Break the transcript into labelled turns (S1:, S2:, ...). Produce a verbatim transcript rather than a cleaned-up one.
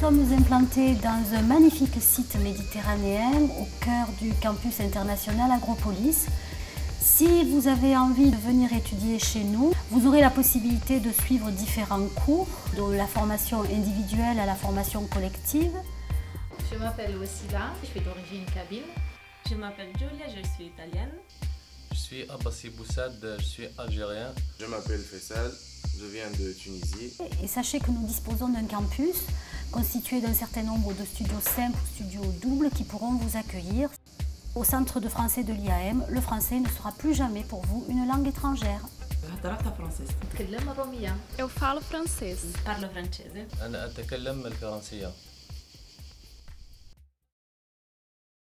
S1: sommes implantés dans un magnifique site méditerranéen au cœur du campus international Agropolis. Si vous avez envie de venir étudier chez nous, vous aurez la possibilité de suivre différents cours, de la formation individuelle à la formation collective.
S2: Je m'appelle Wassila, je suis d'origine kabyle.
S3: Je m'appelle Julia, je suis italienne.
S4: Je suis Abbassi Boussad, je suis algérien.
S5: Je m'appelle Faisal, je viens de Tunisie.
S1: Et sachez que nous disposons d'un campus constitué d'un certain nombre de studios simples ou studios doubles qui pourront vous accueillir. Au centre de français de l'I A M, le français ne sera plus jamais pour vous une langue étrangère.
S2: أتكلم الرومية.
S6: Eu falo francês.
S3: Parlo francese.
S4: أنا أتكلم الفرنسية.